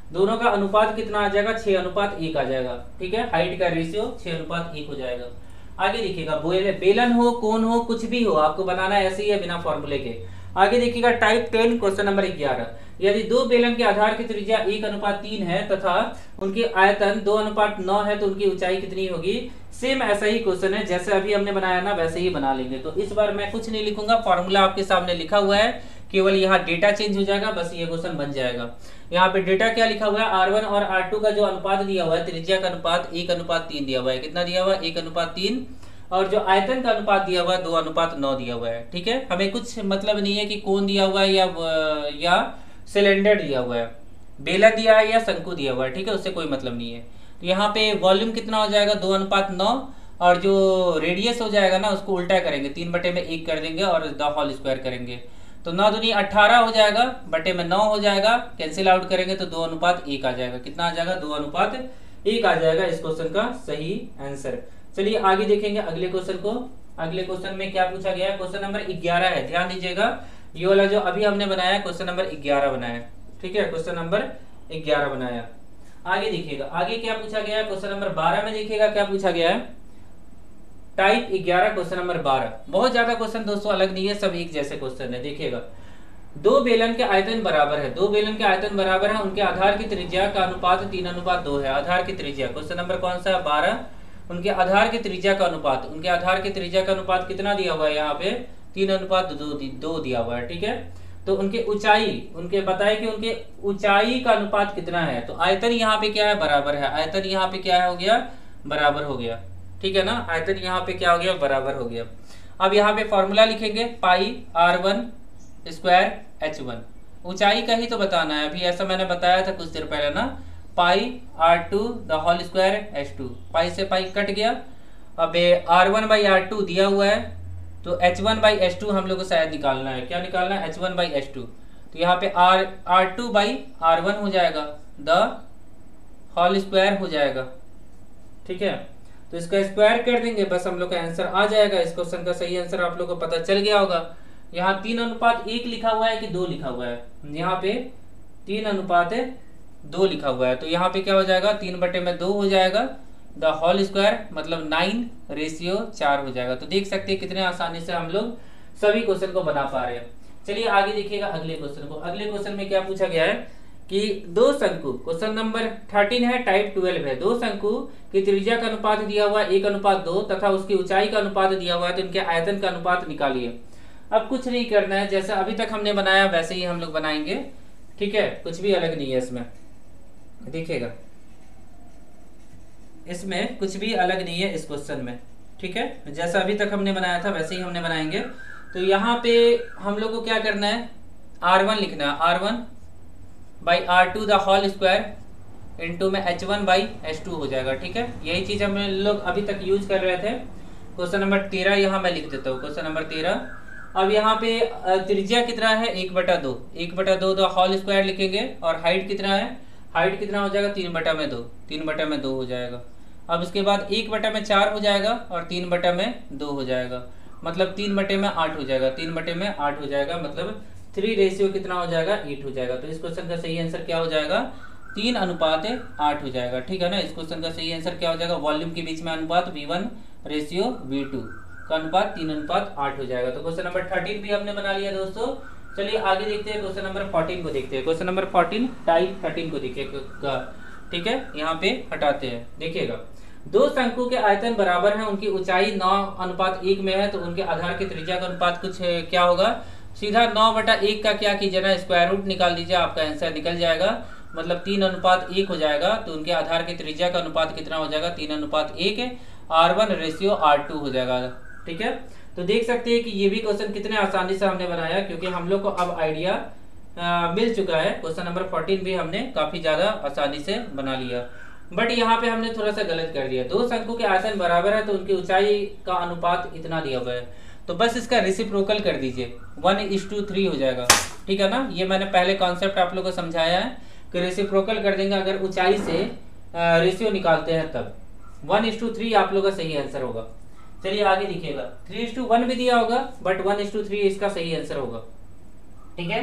Speaker 1: दोनों का अनुपात कितना आ जाएगा, 6:1 आ जाएगा। ठीक है, हाइट का रेशियो 6:1 हो जाएगा। आगे देखिएगा, बेलन हो, कोन हो, कुछ भी हो, आपको बनाना ऐसे ही है बिना फॉर्मूले के। आगे देखिएगा टाइप 10 क्वेश्चन नंबर 11, यदि दो बेलन के आधार की त्रिज्या 1:3 है तथा उनकी आयतन 2:9 है तो उनकी ऊंचाई कितनी होगी। सेम ऐसा ही क्वेश्चन है, जैसे अभी हमने बनाया ना वैसे ही बना लेंगे। तो इस बार मैं कुछ नहीं लिखूंगा, फॉर्मूला आपके सामने लिखा हुआ है, केवल यहाँ डेटा चेंज हो जाएगा, बस ये क्वेश्चन बन जाएगा। यहाँ पे डेटा क्या लिखा हुआ है, R1 और R2 का जो अनुपात दिया हुआ है, त्रिज्या का अनुपात 1:3 दिया हुआ है। कितना दिया हुआ है, 1:3, और जो आयतन का अनुपात दिया हुआ है 2:9 दिया हुआ है। ठीक है, हमें कुछ मतलब नहीं है कि कौन दिया हुआ है या सिलेंडर दिया हुआ है, बेलन दिया है या शंकु दिया हुआ है। ठीक है, उससे कोई मतलब नहीं है। तो यहाँ पे वॉल्यूम कितना हो जाएगा, 2:9, और जो रेडियस हो जाएगा ना उसको उल्टा करेंगे, 3/1 कर देंगे और द होल स्क्वायर करेंगे, तो 9 दूनी 18 हो जाएगा, बटे में 9 हो जाएगा, कैंसिल आउट करेंगे तो 2:1 आ जाएगा। कितना आ जाएगा, 2:1 आ जाएगा इस क्वेश्चन का सही आंसर। चलिए आगे देखेंगे अगले क्वेश्चन को। अगले क्वेश्चन में क्या पूछा गया है, क्वेश्चन नंबर 11 है। ध्यान दीजिएगा, ये वाला जो अभी हमने बनाया क्वेश्चन नंबर 11 बनाया। ठीक है, क्वेश्चन नंबर 11 बनाया। आगे देखिएगा, आगे क्या पूछा गया है, क्वेश्चन नंबर 12 में देखिएगा क्या पूछा गया है, टाइप 11 क्वेश्चन नंबर 12। बहुत ज्यादा क्वेश्चन दोस्तों अलग नहीं है, सब एक जैसे क्वेश्चन है। देखिएगा, दो बेलन के आयतन बराबर है, दो बेलन के आयतन बराबर है, उनके आधार की त्रिज्या का अनुपात 3:2 है। आधार की त्रिज्या, क्वेश्चन नंबर कौन सा है, 12। उनके आधार की त्रिज्या का अनुपात, उनके आधार की त्रिज्या का अनुपात कितना दिया हुआ है, यहाँ पे 3:2 दिया हुआ है। ठीक है, तो उनके ऊंचाई, उनके बताए कि उनके ऊंचाई का अनुपात कितना है, तो आयतन यहाँ पे क्या है, बराबर है। आयतन यहाँ पे क्या हो गया, बराबर हो गया। ठीक है ना, आयतन यहाँ पे क्या हो गया, बराबर हो गया। अब यहाँ पे फॉर्मूला लिखेंगे, पाई R1 स्क्वायर H1, ऊंचाई का ही तो बताना है। अभी ऐसा मैंने बताया था कुछ देर पहले ना, pi R2 the whole square H2, pi से पाई कट गया। अब R1/R2 दिया हुआ है, तो H1/H2 हम लोग को शायद निकालना है। क्या निकालना है, H1/H2, तो यहाँ पे R2/R1 हो जाएगा, द होल स्क्वायर हो जाएगा। ठीक है, तो इसका स्क्वायर कर देंगे, बस हम लोग का आंसर आ जाएगा। इस क्वेश्चन का सही आंसर आप लोग को पता चल गया होगा। यहाँ 3:1 लिखा हुआ है कि 2 लिखा हुआ है, यहाँ पे 3:2 लिखा हुआ है, तो यहाँ पे क्या हो जाएगा, 3/2 हो जाएगा, द होल स्क्वायर मतलब 9:4 हो जाएगा। तो देख सकते हैं कितने आसानी से हम लोग सभी क्वेश्चन को बना पा रहे हैं। चलिए आगे देखिएगा अगले क्वेश्चन को। अगले क्वेश्चन में क्या पूछा गया है कि दो शंकु, क्वेश्चन नंबर 13 है, टाइप 12 है। दो शंकु की त्रिज्या का अनुपात दिया हुआ 1:2 तथा उसकी ऊंचाई का अनुपात दिया हुआ है, तो इनके आयतन का अनुपात निकालिए। अब कुछ नहीं करना है, जैसा अभी तक हमने बनाया वैसे ही हम लोग बनाएंगे। ठीक है, कुछ भी अलग नहीं है इसमें, देखिएगा इसमें कुछ भी अलग नहीं है इस क्वेश्चन में। ठीक है, जैसा अभी तक हमने बनाया था वैसे ही हमने बनाएंगे। तो यहाँ पे हम लोग को क्या करना है, R1 लिखना है, R1/R2 the whole square into में H1/H2 हो जाएगा। ठीक है, यही चीज हम लोग अभी तक यूज कर रहे थे। क्वेश्चन नंबर 13 यहाँ मैं लिख देता हूँ, क्वेश्चन नंबर 13। अब यहाँ पे त्रिज्या कितना है, 1/2, 1/2 द होल स्क्वायर लिखेंगे, और हाइट कितना है, हाइट कितना हो जाएगा, 3/2, 3/2 हो जाएगा। अब इसके बाद 1/4 हो जाएगा और 3/2 हो जाएगा, मतलब 3/8 हो जाएगा, 3/8 हो जाएगा, मतलब 3 रेशियो कितना हो जाएगा, 8 हो जाएगा। तो इस क्वेश्चन का सही आंसर क्या हो जाएगा, 3:8 हो जाएगा। ठीक है ना, इस क्वेश्चन का सही आंसर क्या हो जाएगा, वॉल्यूम के बीच में अनुपात V1:V2 का अनुपात 3:8 हो जाएगा। तो क्वेश्चन नंबर 13 भी हमने बना लिया दोस्तों। चलिए आगे देखते हैं, क्वेश्चन नंबर 14 को देखते हैं। क्वेश्चन नंबर 14 टाइप 13 को देखिएगा। ठीक है, यहाँ पे हटाते हैं। देखिएगा, दो शंकु के आयतन बराबर हैं, उनकी ऊंचाई 9:1 में है, तो उनके आधार की त्रिज्या का अनुपात कुछ क्या होगा, सीधा 9/1 का क्या कीजिए ना, स्क्वायर रूट निकाल दीजिए, आपका आंसर निकल जाएगा, मतलब 3:1 हो जाएगा। तो उनके आधार की त्रिज्या का अनुपात कितना हो जाएगा, 3:1, R1:R2 हो जाएगा। ठीक है, तो देख सकते हैं कि ये भी क्वेश्चन कितने आसानी से हमने बनाया, क्योंकि हम लोग को अब आइडिया मिल चुका है। क्वेश्चन नंबर 14 भी हमने काफी ज्यादा आसानी से बना लिया, बट यहाँ पे हमने थोड़ा सा गलत कर दिया। दो शंकु के आयतन बराबर है, तो उनकी ऊंचाई का अनुपात इतना दिया हुआ है, तो बस इसका रेसिप्रोकल कर दीजिए, 1:3 हो जाएगा। ठीक है ना, ये मैंने पहले कॉन्सेप्ट आप लोगों को समझाया है कि रेसिप्रोकल कर देंगे अगर ऊंचाई से रेशियो निकालते हैं, तब 1:3 आप लोग का सही आंसर होगा। चलिए आगे देखिएगा, 3:1 भी दिया होगा, बट 1:3 इसका सही आंसर होगा। ठीक है,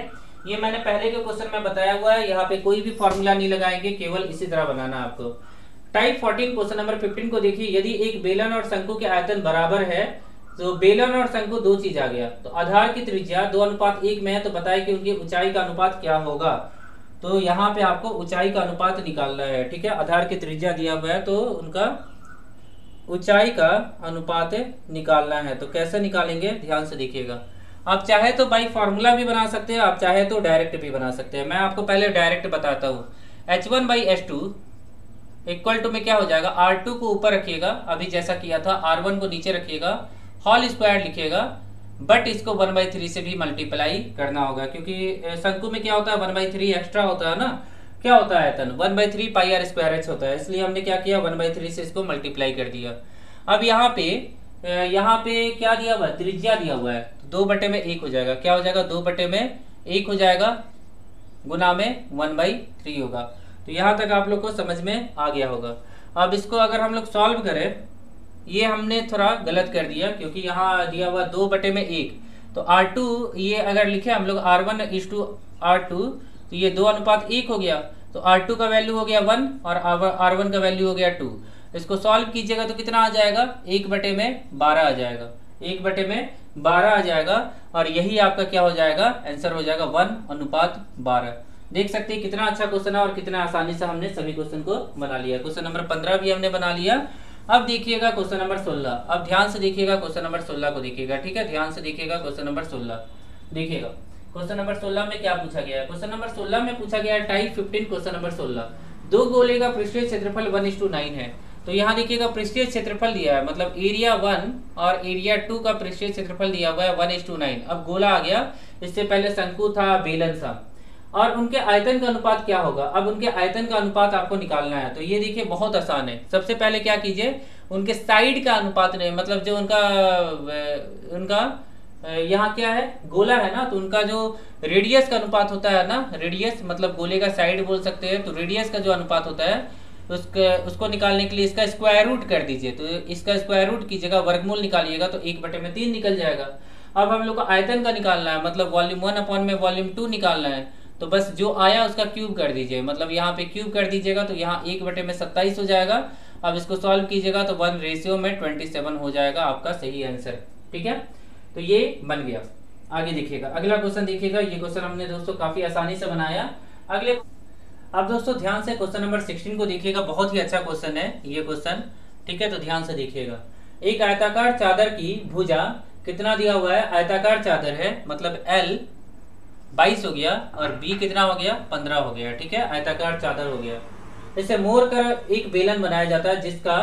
Speaker 1: ये मैंने पहले के क्वेश्चन में बताया हुआ है, यहाँ पे कोई भी फॉर्मूला नहीं लगाएंगे, केवल इसी तरह बनाना आपको। टाइप 14 क्वेश्चन नंबर 15 को देखिए, यदि एक बेलन और शंकु के आयतन बराबर है तो बेलन और शंकु दो चीज आ गया, तो आधार की त्रिज्या 2:1 में है, तो बताए कि उनकी ऊंचाई का अनुपात क्या होगा। तो यहाँ पे आपको ऊंचाई का अनुपात निकालना है, ठीक है। आधार की त्रिज्या दिया हुआ है तो उनका ऊंचाई का अनुपात निकालना है। तो कैसे निकालेंगे, ध्यान से देखिएगा। आप चाहे तो बाई फॉर्मूला भी बना सकते हैं, आप चाहे तो डायरेक्ट भी बना सकते हैं। मैं आपको पहले डायरेक्ट बताता हूँ। H1/H2 इक्वल टू में क्या हो जाएगा, R2 को ऊपर रखिएगा, अभी जैसा किया था, R1 को नीचे रखिएगा, होल स्क्वायर लिखिएगा, बट इसको 1/3 से भी मल्टीप्लाई करना होगा, क्योंकि शंकु में क्या होता है 1/3 एक्स्ट्रा होता है ना। क्या होता है आयतन 1/3 पाई आर स्क्वायर एच होता है, इसलिए हमने क्या किया 1/3 से इसको मल्टीप्लाई कर दिया। अब यहाँ पे क्या दिया हुआ है, त्रिज्या दिया हुआ है, तो 2/1 हो जाएगा। क्या हो जाएगा, 2/1 हो जाएगा, गुना में 1/3 होगा। तो यहाँ तक आप लोग को समझ में आ गया होगा। अब इसको अगर हम लोग सॉल्व करें, ये हमने थोड़ा गलत कर दिया, क्योंकि यहाँ दिया हुआ 2/1, तो R2 ये अगर लिखे हम लोग R1:R2, तो ये 2:1 हो गया, तो R2 का वैल्यू हो गया 1 और R1 का वैल्यू हो गया 2। इसको सॉल्व कीजिएगा तो कितना आ जाएगा, 1/12 आ जाएगा, 1/12 आ जाएगा, और यही आपका क्या हो जाएगा, आंसर हो जाएगा 1:12। देख सकते हैं कितना अच्छा क्वेश्चन है और कितना आसानी से हमने सभी क्वेश्चन को बना लिया। क्वेश्चन नंबर 15 भी हमने बना लिया। अब देखिएगा क्वेश्चन नंबर 16। अब ध्यान से देखिएगा क्वेश्चन नंबर 16 को देखिएगा, ठीक है, ध्यान से देखिएगा क्वेश्चन नंबर 16 देखिएगा। क्वेश्चन नंबर 16 में क्या पूछा गया है, क्वेश्चन नंबर 16 में पूछा गया है टाइप 15 क्वेश्चन नंबर 16। दो गोले का पृष्ठीय क्षेत्रफल 1:9 है। तो यहाँ देखिएगा पृष्ठीय क्षेत्रफल दिया है, मतलब एरिया 1 और एरिया 2 का पृष्ठीय क्षेत्रफल दिया हुआ है 1:9। अब गोला आ गया, इससे पहले शंकु था, बेलन था, और उनके आयतन का अनुपात क्या होगा। अब उनके आयतन का अनुपात आपको निकालना है। तो ये देखिए बहुत आसान है। सबसे पहले क्या कीजिए, उनके साइड का अनुपात नहीं, मतलब जो उनका यहाँ क्या है, गोला है ना, तो उनका जो रेडियस का अनुपात होता है ना, रेडियस मतलब गोले का साइड बोल सकते हैं, तो रेडियस का जो अनुपात होता है उसको निकालने के लिए इसका स्क्वायर रूट कर दीजिए। तो इसका स्क्वायर रूट की जगह वर्गमूल निकालिएगा तो 1/3 निकल जाएगा। अब हम लोग को आयतन का निकालना है, मतलब वॉल्यूम 1/2 निकालना है, तो बस जो आया उसका क्यूब कर दीजिए, मतलब यहाँ पे क्यूब कर दीजिएगा, तो यहाँ 1/27 हो जाएगा। अब इसको सॉल्व कीजिएगा तो 1:27 हो जाएगा आपका सही आंसर, ठीक है। तो ये बन गया। आगे देखिएगा, अगला क्वेश्चन देखिएगा। ये क्वेश्चन हमने दोस्तों काफी आसानी से बनाया। अब दोस्तों ध्यान से क्वेश्चन नंबर 16 को देखिएगा, बहुत ही अच्छा क्वेश्चन है ये क्वेश्चन, ठीक है। तो ध्यान से देखिएगा, एक आयताकार चादर की भुजा कितना दिया हुआ है, आयताकार चादर है, मतलब L 22 हो गया और B कितना हो गया, 15 हो गया, ठीक है, आयताकार चादर हो गया। इसे मोड़ कर एक बेलन बनाया जाता है जिसका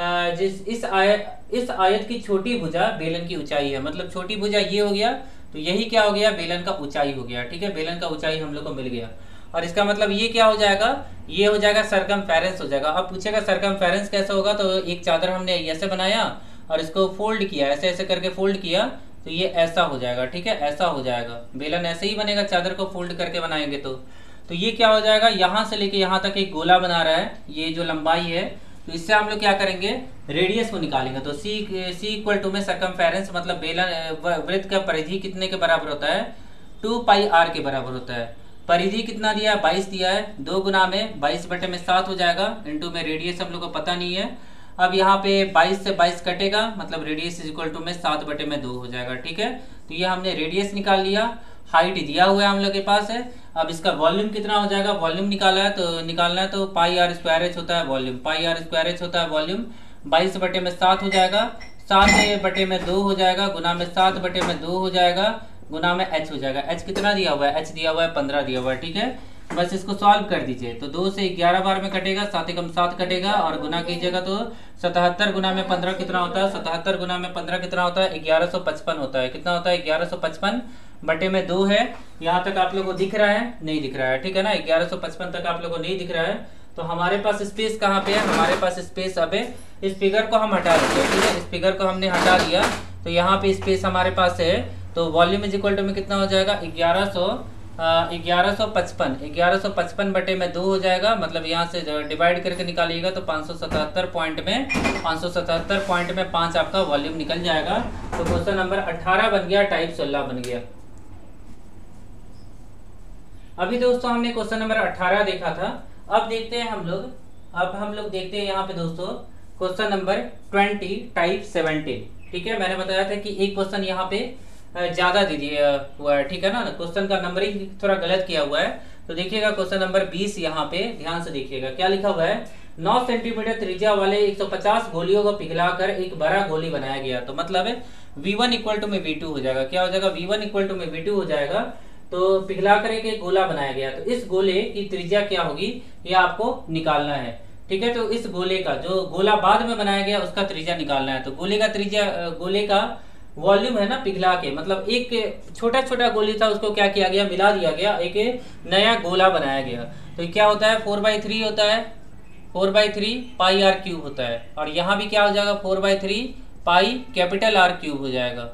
Speaker 1: इस आयत की छोटी भुजा बेलन की ऊंचाई है, मतलब छोटी भुजा ये हो गया, तो यही क्या हो गया, बेलन का ऊंचाई हो गया, ठीक है, बेलन का ऊंचाई हम लोग को मिल गया। और इसका मतलब ये क्या हो जाएगा, ये हो जाएगा सरकमफेरेंस हो जाएगा। अब पूछेगा सरकमफेरेंस कैसे होगा, तो एक चादर हमने ऐसे बनाया और इसको फोल्ड किया, ऐसे ऐसे करके फोल्ड किया, तो ये ऐसा हो जाएगा, ठीक है, ऐसा हो जाएगा। बेलन ऐसे ही बनेगा, चादर को फोल्ड करके बनाएंगे तो ये क्या हो जाएगा, यहाँ से लेके यहाँ तक एक गोला बना रहा है, ये जो लंबाई है, तो इससे हम लोग क्या करेंगे, रेडियस को निकालेंगे। तो C इक्वल टू में सरकमफेरेंस मतलब बेलन वृत्त का परिधि कितने के बराबर होता है, 2πr के बराबर होता है। परिधि कितना दिया है, 22 दिया है, 2 गुना में 22/7 हो जाएगा, इंटू में रेडियस हम लोग को पता नहीं है। अब यहाँ पे 22 से 22 कटेगा, मतलब रेडियस इज इक्वल टू में 7/2 हो जाएगा, ठीक है। तो ये हमने रेडियस निकाल लिया, हाइट दिया हुआ है हम लोग के पास है। अब इसका वॉल्यूम कितना हो जाएगा, वॉल्यूम निकालना है तो πr² होता है वॉल्यूम, πr² होता है वॉल्यूम, 22/7 हो जाएगा, 7/2 हो जाएगा, गुना में 7/2 हो जाएगा, गुना में h हो जाएगा। h कितना दिया हुआ है, h दिया हुआ है 15 दिया हुआ है, ठीक है। बस इसको सॉल्व कर दीजिए, तो 2 से 11 बार में कटेगा, 7 एकम 7 कटेगा, और गुना कीजिएगा तो 77 गुना में 15 कितना होता है, 77 गुना में 15 कितना होता है, 1155 होता है। कितना होता है, 1155/2 है। यहाँ तक आप लोग को दिख रहा है, नहीं दिख रहा है, ठीक है ना, 1155 तक आप लोग को नहीं दिख रहा है। तो हमारे पास स्पेस कहाँ पे है, हमारे पास स्पेस, अब इस फिगर को हम हटा देते हैं, ठीक है, इस फिगर को हमने हटा दिया, तो यहाँ पे स्पेस हमारे पास है। तो वॉल्यूम इज इक्वल टू में कितना हो जाएगा, 1155/2 हो जाएगा, मतलब यहाँ से डिवाइड करके निकालिएगा तो 577 पॉइंट में 5 आपका वॉल्यूम निकल जाएगा। तो क्वेश्चन नंबर 18 बन गया, टाइप 16 बन गया। अभी दोस्तों हमने क्वेश्चन नंबर 18 देखा था। अब देखते हैं हम लोग देखते हैं यहाँ पे दोस्तों क्वेश्चन नंबर 20 टाइप 17। ठीक है, मैंने बताया था कि एक क्वेश्चन यहाँ पे ज्यादा दे दिया हुआ है, ठीक है ना, क्वेश्चन का नंबरिंग थोड़ा गलत किया हुआ है। तो देखिएगा क्वेश्चन नंबर 20 यहाँ पे ध्यान से देखिएगा क्या लिखा हुआ है। 9 सेंटीमीटर त्रिज्या वाले 150 गोलियों को पिघलाकर एक बड़ा गोली बनाया गया। तो मतलब है V1 इक्वल टू में V2 हो जाएगा। क्या हो जाएगा? V1 इक्वल टू में V2 हो जाएगा। तो पिघलाकर एक गोला बनाया गया, तो इस गोले की त्रिज्या क्या होगी ये आपको निकालना है। ठीक है, तो इस गोले का जो गोला बाद में बनाया गया उसका त्रिज्या निकालना है। तो गोले का त्रिज्या, गोले का वॉल्यूम है ना पिघला के, मतलब एक छोटा छोटा गोली था उसको क्या किया गया, मिला दिया गया, एक नया गोला बनाया गया। तो क्या होता है 4/3 होता है, 4/3 पाई आर क्यूब होता है। और यहाँ भी क्या हो जाएगा 4/3 पाई कैपिटल आर क्यूब हो जाएगा।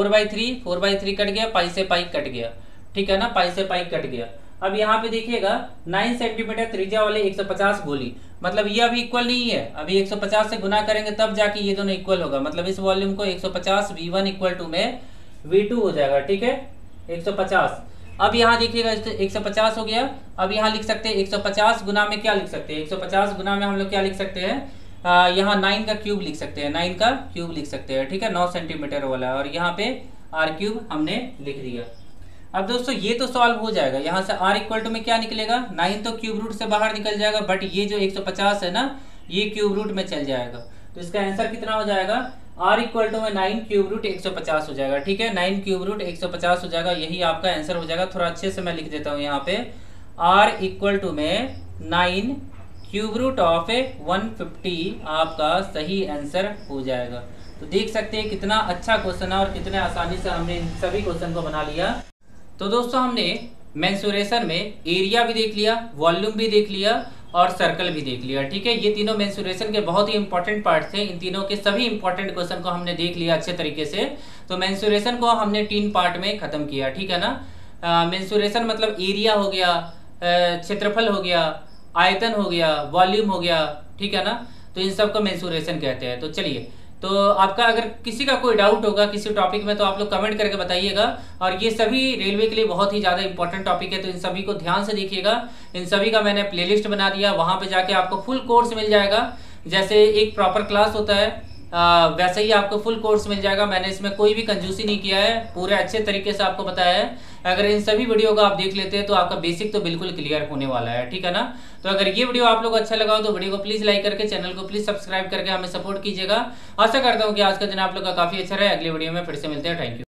Speaker 1: 4/3 कट गया, पाई से पाई कट गया, ठीक है ना, पाई से पाई कट गया। अब यहाँ पे देखिएगा 9 सेंटीमीटर त्रिज्या वाले 150 गोली, मतलब ये अभी इक्वल नहीं है, अभी 150 से गुना करेंगे तब जाके ये दोनों इक्वल होगा। मतलब इस वॉल्यूम को 150 V1 इक्वल टू में V2 हो जाएगा। ठीक है, 150। अब यहाँ देखिएगा 150 हो गया। अब यहाँ लिख सकते हैं 150 गुना में क्या लिख सकते हैं, 150 गुना में हम लोग क्या लिख सकते हैं, यहाँ 9 का क्यूब लिख सकते हैं, 9 का क्यूब लिख सकते हैं। ठीक है, 9 सेंटीमीटर वाला, और यहाँ पे आर क्यूब हमने लिख दिया। अब दोस्तों ये तो सॉल्व हो जाएगा, यहाँ से r इक्वल टू में क्या निकलेगा, 9 तो क्यूब रूट से बाहर निकल जाएगा, बट ये जो 150 है ना ये क्यूब रूट में चल जाएगा। तो इसका आंसर कितना हो जाएगा, r इक्वल टू में 9 क्यूब रूट 150 हो जाएगा। ठीक है, 9 क्यूब रूट 150 हो जाएगा, यही आपका आंसर हो जाएगा। थोड़ा अच्छे से मैं लिख देता हूँ यहाँ पे, r इक्वल टू में 9 क्यूब रूट ऑफ 150 आपका सही आंसर हो जाएगा। तो देख सकते हैं कितना अच्छा क्वेश्चन है और कितने आसानी से हमने इन सभी क्वेश्चन को बना लिया। तो दोस्तों हमने मेंसुरेशन में एरिया भी देख लिया, वॉल्यूम भी देख लिया और सर्कल भी देख लिया। ठीक है, ये तीनों मेंसुरेशन के बहुत ही इंपॉर्टेंट पार्ट थे। इन तीनों के सभी इंपॉर्टेंट क्वेश्चन को हमने देख लिया अच्छे तरीके से। तो मेंसुरेशन को हमने 3 पार्ट में खत्म किया। ठीक है ना, मेंसुरेशन मतलब एरिया हो गया, क्षेत्रफल हो गया, आयतन हो गया, वॉल्यूम हो गया। ठीक है ना, तो इन सबको मेंसुरेशन कहते हैं। तो चलिए, तो आपका अगर किसी का कोई डाउट होगा किसी टॉपिक में तो आप लोग कमेंट करके बताइएगा। और ये सभी रेलवे के लिए बहुत ही ज़्यादा इंपॉर्टेंट टॉपिक है, तो इन सभी को ध्यान से देखिएगा। इन सभी का मैंने प्लेलिस्ट बना दिया, वहाँ पे जाके आपको फुल कोर्स मिल जाएगा। जैसे एक प्रॉपर क्लास होता है वैसे ही आपको फुल कोर्स मिल जाएगा। मैंने इसमें कोई भी कंजूसी नहीं किया है, पूरे अच्छे तरीके से आपको बताया है। अगर इन सभी वीडियो को आप देख लेते हैं तो आपका बेसिक तो बिल्कुल क्लियर होने वाला है। ठीक है ना, तो अगर ये वीडियो आप लोग अच्छा लगा हो तो वीडियो को प्लीज लाइक करके, चैनल को प्लीज सब्सक्राइब करके हमें सपोर्ट कीजिएगा। आशा करता हूँ कि आज का दिन आप लोग का काफी अच्छा रहे। अगली वीडियो में फिर से मिलते हैं। Thank you.